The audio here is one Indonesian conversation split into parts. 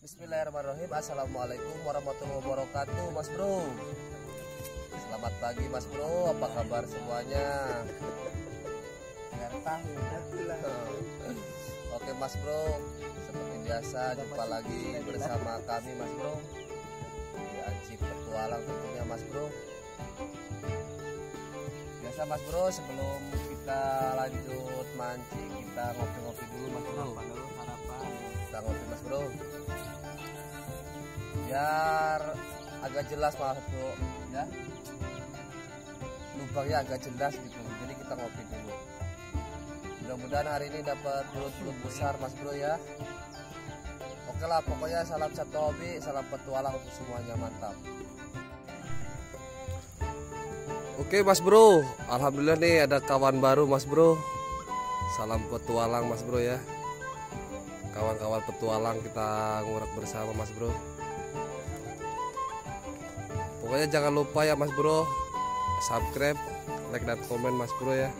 Bismillahirrahmanirrahim. Assalamualaikum warahmatullahi wabarakatuh, Mas Bro. Selamat pagi, Mas Bro. Apa kabar semuanya? Oke, Mas Bro. Seperti biasa, jumpa lagi bersama kami, Mas Bro. Di Ancip Petualang tentunya, Mas Bro. Biasa, Mas Bro, sebelum kita lanjut mancing, kita ngopi-ngopi dulu, Mas Bro. Kita ngopi, Mas Bro, biar agak jelas, Mas Bro, ya, lubangnya agak jelas gitu. Jadi kita ngopi dulu. Mudah-mudahan hari ini dapat belut-belut besar, Mas Bro, ya. Oke lah, pokoknya salam satu hobi, salam petualang untuk semuanya, mantap. Oke, Mas Bro, alhamdulillah nih ada kawan baru, Mas Bro. Salam petualang, Mas Bro, ya. Kawan-kawan petualang kita ngurak bersama, Mas Bro. Pokoknya jangan lupa ya, Mas Bro, subscribe, like dan komen, Mas Bro, ya.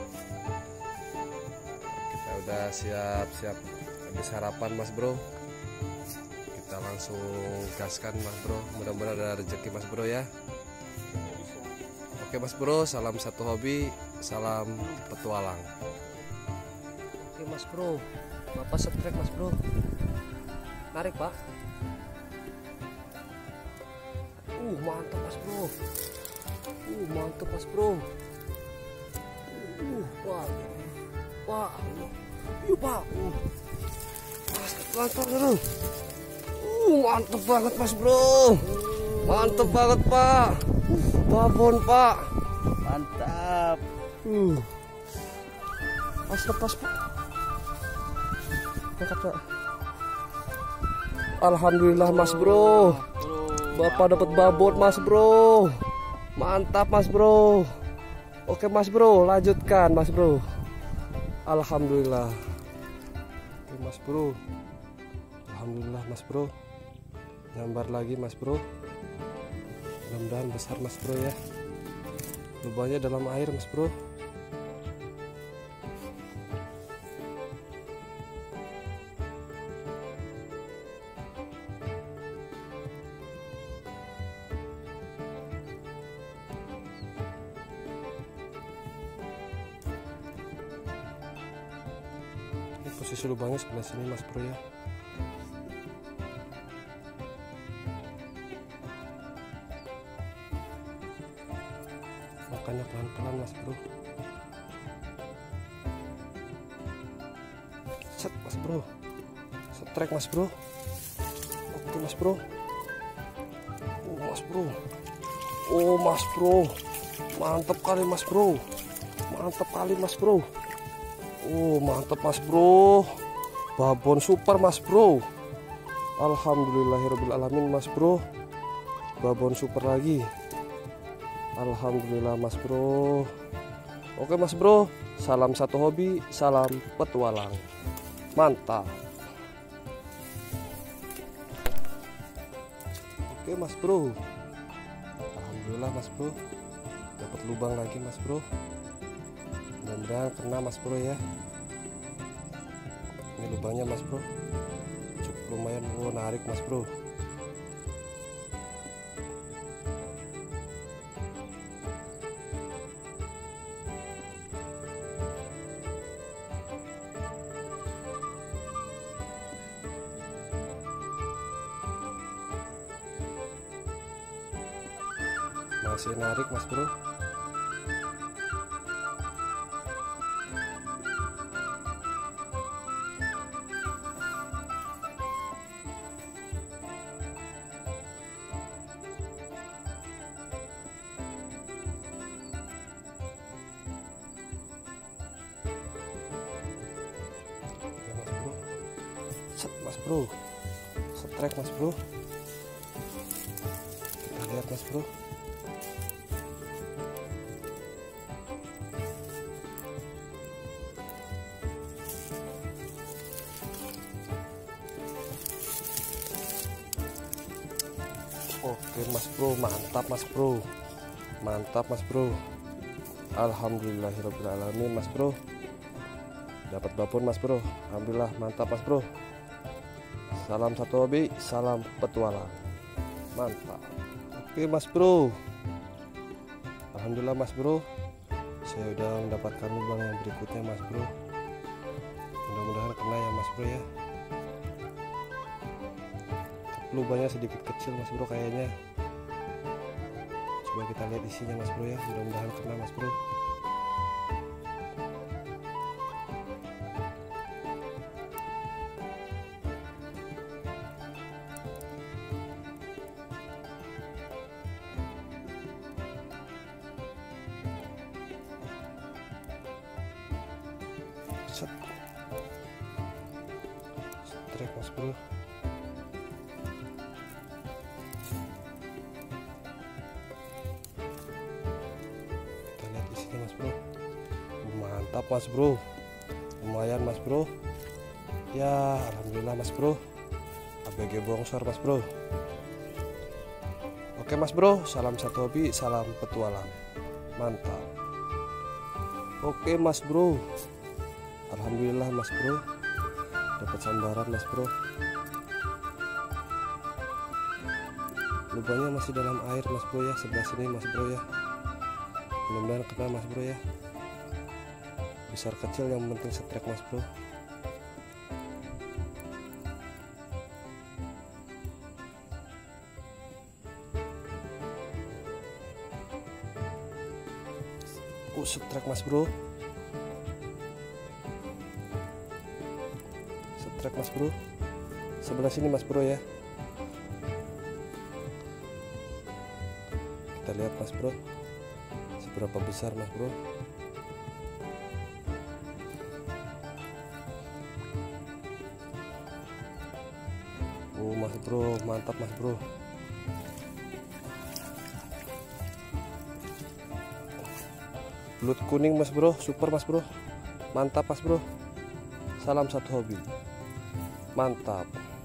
Kita udah siap-siap habis sarapan, Mas Bro. Kita langsung gaskan, Mas Bro. Mudah-mudahan ada rezeki, Mas Bro, ya. Oke, Mas Bro, salam satu hobi, salam petualang. Oke, Mas Bro, Bapak setrek, Mas Bro. Narik, Pak. Mantap, Mas Bro. Mantap, Mas Bro. Pak. Pak. Yuk, Pak. Mantap, Bro. Mantap banget, Mas Bro. Mantap banget, Pak. Babon, Pak. Mantap. Pas lepas, Pak. Alhamdulillah, Mas Bro. Bapak dapat babon, Mas Bro. Mantap, Mas Bro. Oke, Mas Bro, lanjutkan, Mas Bro. Alhamdulillah. Oke, Mas Bro. Alhamdulillah, Mas Bro. Gambar lagi, Mas Bro. Mudah-mudahan besar, Mas Bro, ya. Lubangnya dalam air, Mas Bro. Posisi lubangnya sebelah sini, Mas Bro, ya. Makanya pelan-pelan, Mas Bro. Set, Mas Bro. Setrek, Mas Bro. Oke, Mas Bro. Mas Bro. Mas Bro. Mantap kali, Mas Bro. Mantap kali, Mas Bro. Mantap, Mas Bro. Babon super, Mas Bro. Alhamdulillahirobbilalamin, Mas Bro. Babon super lagi. Alhamdulillah, Mas Bro. Oke, Mas Bro, salam satu hobi, salam petualang. Mantap. Oke, Mas Bro. Alhamdulillah, Mas Bro. Dapat lubang lagi, Mas Bro. Mudah-mudahan kena, Mas Bro, ya. Ini lubangnya, Mas Bro. Cukup lumayan, narik, Mas Bro. Masih narik, Mas Bro. Set, Mas Bro. Setrek, Mas Bro. Kita lihat, Mas Bro. Oke, Mas Bro, mantap, Mas Bro. Mantap, Mas Bro. Alhamdulillahirobbilalamin, Mas Bro. Dapat babon, Mas Bro. Alhamdulillah, mantap, Mas Bro. Salam satu hobi, salam petualang. Mantap. Oke Mas Bro, alhamdulillah Mas Bro, saya udah mendapatkan lubang yang berikutnya Mas Bro. Mudah-mudahan kena ya Mas Bro ya. Lubangnya sedikit kecil Mas Bro kayaknya. Coba kita lihat isinya Mas Bro ya, mudah-mudahan kena Mas Bro. Set. Strike Mas Bro. Kita lihat isinya Mas Bro. Mantap Mas Bro, lumayan Mas Bro ya, alhamdulillah Mas Bro. ABG bongsor Mas Bro. Oke Mas Bro, salam satu hobi, salam petualang. Mantap. Oke Mas Bro, alhamdulillah Mas Bro, dapat sambaran Mas Bro. Lubangnya masih dalam air Mas Bro ya, sebelah sini Mas Bro ya. Mudah-mudahan kena Mas Bro ya. Besar kecil yang penting setrek Mas Bro. Setrek Mas Bro. Setrek Mas Bro. Sebelah sini Mas Bro ya. Kita lihat Mas Bro, seberapa besar Mas Bro. Mas Bro, mantap Mas Bro. Belut kuning Mas Bro, super Mas Bro. Mantap Mas Bro. Salam satu hobi. Mantap.